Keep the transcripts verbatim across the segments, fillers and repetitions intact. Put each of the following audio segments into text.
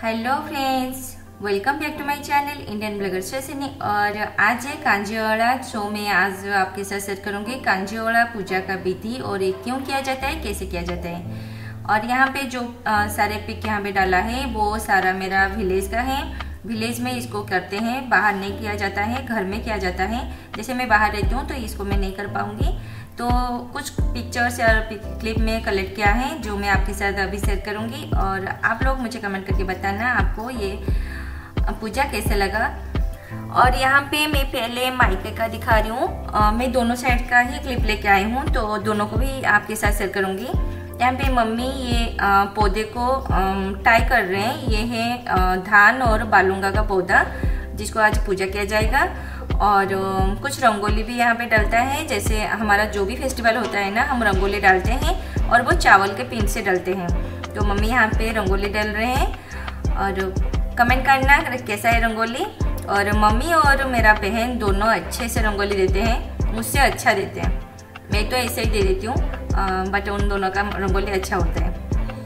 Hello friends, welcome back to my channel Indian blogger Shashini. और आज है कांजीवड़ा, सो मैं आज आपके साथ शेयर करूंगी कांजीवड़ा पूजा का विधि और ये क्यों किया जाता है, कैसे किया जाता है। और यहाँ पे जो आ, सारे पिक यहाँ पे डाला है वो सारा मेरा विलेज का है। विलेज में इसको करते हैं, बाहर नहीं किया जाता है, घर में किया जाता है। जैसे मैं बाहर रहती हूँ तो इसको मैं नहीं कर पाऊंगी, तो कुछ पिक्चर्स और क्लिप में कलेक्ट किया है जो मैं आपके साथ अभी शेयर करूंगी। और आप लोग मुझे कमेंट करके बताना आपको ये पूजा कैसे लगा। और यहाँ पे मैं पहले माइके का दिखा रही हूँ, मैं दोनों साइड का ही क्लिप लेके आई हूँ तो दोनों को भी आपके साथ शेयर करूंगी। यहाँ पे मम्मी ये पौधे को टाई कर रहे हैं। ये है धान और बालूंगा का पौधा जिसको आज पूजा किया जाएगा। और कुछ रंगोली भी यहाँ पे डलता है, जैसे हमारा जो भी फेस्टिवल होता है ना, हम रंगोली डालते हैं और वो चावल के पिन से डलते हैं। तो मम्मी यहाँ पे रंगोली डाल रहे हैं और कमेंट करना कैसा है रंगोली। और मम्मी और मेरा बहन दोनों अच्छे से रंगोली देते हैं, मुझसे अच्छा देते हैं। मैं तो ऐसे ही दे देती हूँ, बट उन दोनों का रंगोली अच्छा होता है।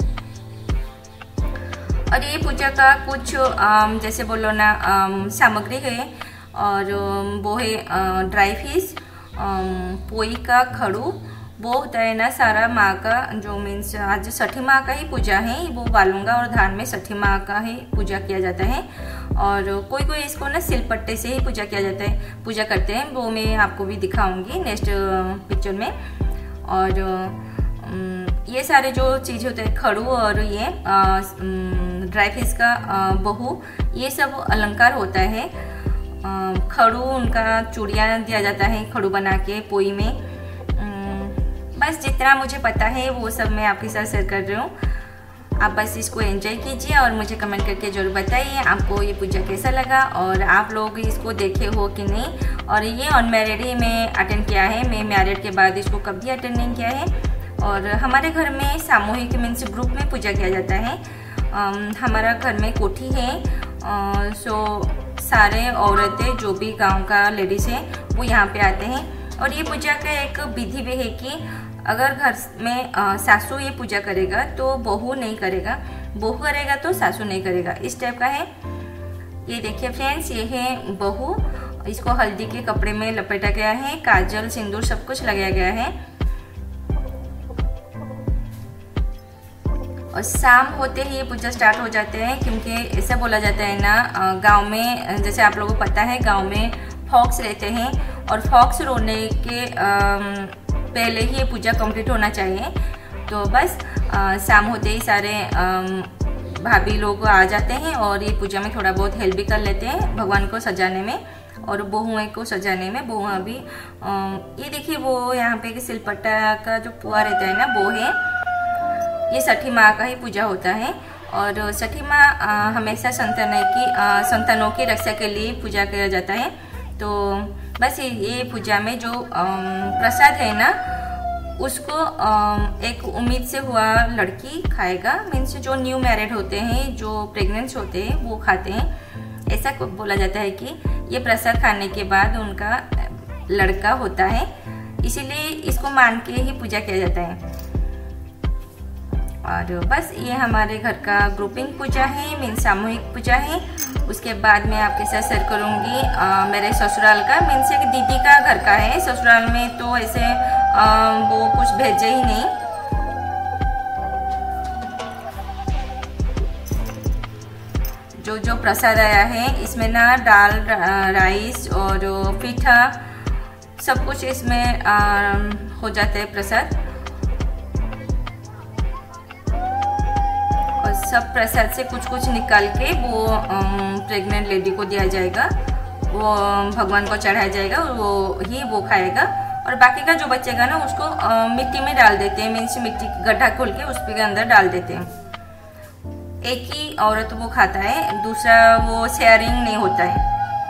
और ये पूजा का कुछ जैसे बोलो ना सामग्री है, और वो है ड्राई फिश, पोई का खड़ू, वो होता है ना सारा माँ का, जो मीन्स आज छठी माँ का ही पूजा है। वो बालूंगा और धान में छठी माँ का ही पूजा किया जाता है। और कोई कोई इसको ना सिलपट्टे से ही पूजा किया जाता है, पूजा करते हैं। वो मैं आपको भी दिखाऊंगी नेक्स्ट पिक्चर में। और ये सारे जो चीज़ होते हैं, खड़ू और ये ड्राई फिश का बहू, ये सब अलंकार होता है। खड़ू उनका चूड़ियाँ दिया जाता है, खड़ू बना के पोई में। बस जितना मुझे पता है वो सब मैं आपके साथ शेयर कर रही हूँ। आप बस इसको एंजॉय कीजिए और मुझे कमेंट करके जरूर बताइए आपको ये पूजा कैसा लगा और आप लोग इसको देखे हो कि नहीं। और ये अनमैरिड ही मैं अटेंड किया है, मैं मैरिड के बाद इसको कभी अटेंड नहीं किया है। और हमारे घर में सामूहिक मीन्स ग्रुप में पूजा किया जाता है। हमारा घर में कोठी है, सो सारे औरतें जो भी गांव का लेडीज हैं वो यहाँ पे आते हैं। और ये पूजा का एक विधि भी है कि अगर घर में आ, सासू ये पूजा करेगा तो बहू नहीं करेगा, बहू करेगा तो सासू नहीं करेगा, इस टाइप का है। ये देखिए फ्रेंड्स, ये है बहू, इसको हल्दी के कपड़े में लपेटा गया है, काजल सिंदूर सब कुछ लगाया गया है। और शाम होते ही ये पूजा स्टार्ट हो जाते हैं, क्योंकि ऐसा बोला जाता है ना गांव में, जैसे आप लोगों को पता है गांव में फॉक्स रहते हैं और फॉक्स रोने के पहले ही ये पूजा कंप्लीट होना चाहिए। तो बस शाम होते ही सारे भाभी लोग आ जाते हैं और ये पूजा में थोड़ा बहुत हेल्प भी कर लेते हैं भगवान को सजाने में और बहुएं को सजाने में। बहुआ भी ये देखिए, वो यहाँ पे सिलपट्टा का जो पुआ रहता है ना, वो है। ये छठी माँ का ही पूजा होता है। और छठी माँ हमेशा संतानों की संतानों की रक्षा के लिए पूजा किया जाता है। तो बस ये, ये पूजा में जो प्रसाद है ना, उसको एक उम्मीद से हुआ लड़की खाएगा। मीन्स जो न्यू मैरिड होते हैं, जो प्रेग्नेंट होते हैं, वो खाते हैं। ऐसा बोला जाता है कि ये प्रसाद खाने के बाद उनका लड़का होता है, इसीलिए इसको मान के ही पूजा किया जाता है। और बस ये हमारे घर का ग्रुपिंग पूजा है, मीन्स सामूहिक पूजा है। उसके बाद मैं आपके साथ शेयर करूँगी मेरे ससुराल का, मीन्स एक दीदी का घर का है। ससुराल में तो ऐसे आ, वो कुछ भेजे ही नहीं। जो जो प्रसाद आया है इसमें ना दाल, राइस और पीठा सब कुछ इसमें आ, हो जाता है प्रसाद। सब प्रसाद से कुछ कुछ निकाल के वो प्रेग्नेंट लेडी को दिया जाएगा, वो भगवान को चढ़ाया जाएगा, वो ही वो खाएगा। और बाकी का जो बचेगा ना, उसको आ, मिट्टी में डाल देते हैं, मीन्स मिट्टी गड्ढा खोल के उसके अंदर डाल देते हैं। एक ही औरत वो खाता है, दूसरा वो शेयरिंग नहीं होता है।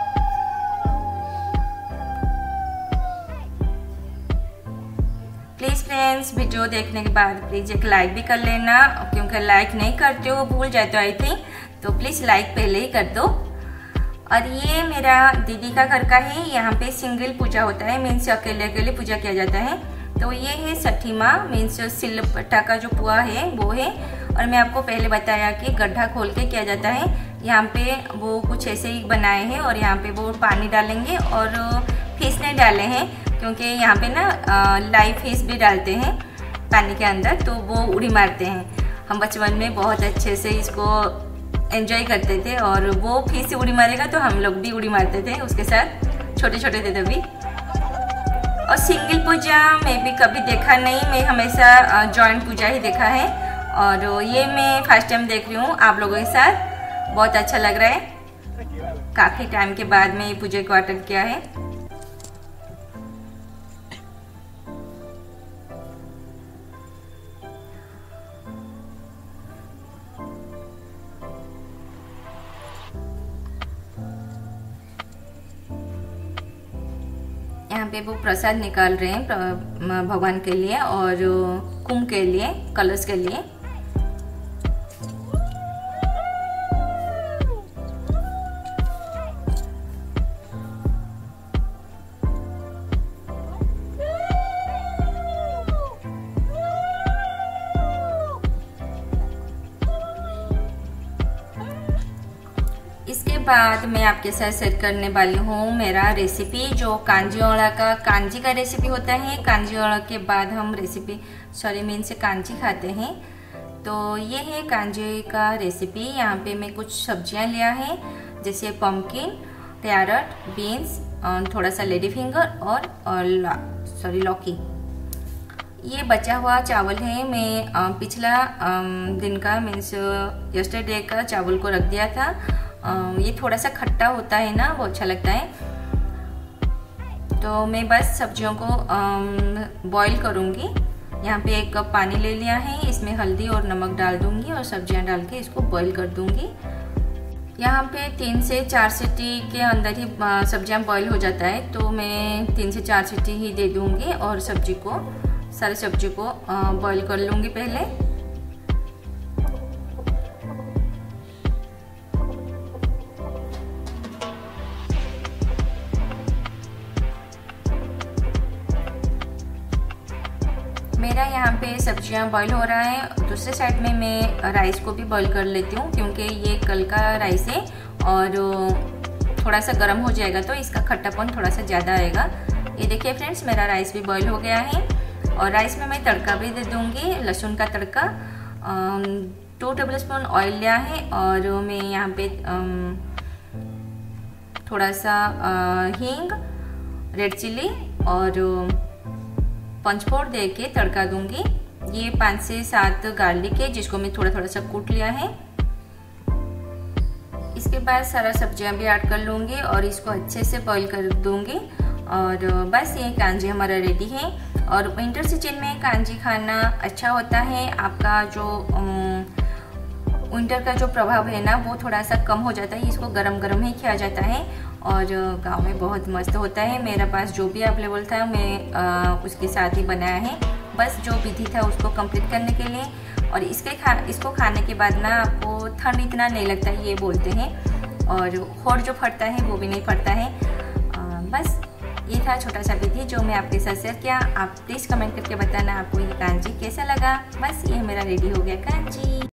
प्लीज़ फ्रेंड्स, वीडियो देखने के बाद प्लीज़ एक लाइक भी कर लेना, क्योंकि लाइक नहीं करते हो भूल जाते हो आई थिंक, तो प्लीज़ लाइक पहले ही कर दो। और ये मेरा दीदी का घर का है, यहाँ पे सिंगल पूजा होता है, मीन्स अकेले अकेले पूजा किया जाता है। तो ये है छठी माँ, मीन्स सिलपट्टा का जो पुआ है वो है। और मैं आपको पहले बताया कि गड्ढा खोल के किया जाता है। यहाँ पे वो कुछ ऐसे ही बनाए हैं और यहाँ पे वो पानी डालेंगे और फिश नहीं डाले हैं क्योंकि यहाँ पे ना लाइव फिश भी डालते हैं पानी के अंदर, तो वो उड़ी मारते हैं। हम बचपन में बहुत अच्छे से इसको एंजॉय करते थे और वो फिश से उड़ी मारेगा तो हम लोग भी उड़ी मारते थे उसके साथ, छोटे छोटे थे तभी। और सिंगल पूजा मैं भी कभी देखा नहीं, मैं हमेशा जॉइंट पूजा ही देखा है और ये मैं फर्स्ट टाइम देख रही हूँ आप लोगों के साथ। बहुत अच्छा लग रहा है, काफ़ी टाइम के बाद में ये पूजा को अटेंड किया है। यहाँ पे वो प्रसाद निकाल रहे हैं भगवान के लिए और कुंभ के लिए, कलश के लिए। इसके बाद मैं आपके साथ शेयर करने वाली हूँ मेरा रेसिपी, जो कांजी औड़ा का कांजी का रेसिपी होता है। कांजी औड़ा के बाद हम रेसिपी सॉरी मीन से कांजी खाते हैं, तो ये है कांजी का रेसिपी। यहाँ पे मैं कुछ सब्जियाँ लिया है जैसे पम्पकिन, कैरेट, बीन्स, थोड़ा सा लेडी फिंगर और, और सॉरी लौकी। ये बचा हुआ चावल है, मैं पिछला दिन का मीन्स यस्टरडे का चावल को रख दिया था। ये थोड़ा सा खट्टा होता है ना, वो अच्छा लगता है। तो मैं बस सब्जियों को बॉईल करूँगी। यहाँ पे एक कप पानी ले लिया है, इसमें हल्दी और नमक डाल दूँगी और सब्जियाँ डाल के इसको बॉईल कर दूँगी। यहाँ पे तीन से चार सीटी के अंदर ही सब्जियाँ बॉईल हो जाता है, तो मैं तीन से चार सीटी ही दे दूँगी और सब्जी को सारी सब्जी को बॉईल कर लूँगी पहले। मेरा यहाँ पे सब्जियाँ बॉईल हो रहा है। दूसरे साइड में मैं राइस को भी बॉईल कर लेती हूँ क्योंकि ये कल का राइस है और थोड़ा सा गर्म हो जाएगा तो इसका खट्टापन थोड़ा सा ज़्यादा आएगा। ये देखिए फ्रेंड्स, मेरा राइस भी बॉईल हो गया है और राइस में मैं तड़का भी दे दूँगी, लहसुन का तड़का। टू टेबल स्पून ऑयल लिया है और मैं यहाँ पे थोड़ा सा हींग, रेड चिली और पंचफोड़ दे के तड़का दूंगी। ये पाँच से सात गार्लिक है जिसको मैं थोड़ा थोड़ा सा कूट लिया है। इसके बाद सारा सब्जियां भी ऐड कर लूँगी और इसको अच्छे से बॉईल कर दूंगी और बस ये कांजी हमारा रेडी है। और विंटर सीजन में कांजी खाना अच्छा होता है, आपका जो विंटर का जो प्रभाव है ना वो थोड़ा सा कम हो जाता है। इसको गरम गरम ही खाया जाता है और गांव में बहुत मस्त होता है। मेरे पास जो भी अवेलेबल था मैं आ, उसके साथ ही बनाया है, बस जो विधि था उसको कंप्लीट करने के लिए। और इसके खा इसको खाने के बाद ना आपको ठंड इतना नहीं लगता ये बोलते हैं, और होड़ जो फटता है वो भी नहीं फटता है। आ, बस ये था छोटा सा विधि जो मैं आपके साथ शेयर किया। आप प्लीज़ कमेंट करके बताना आपको ये कांजी कैसा लगा। बस ये मेरा रेडी हो गया कांजी।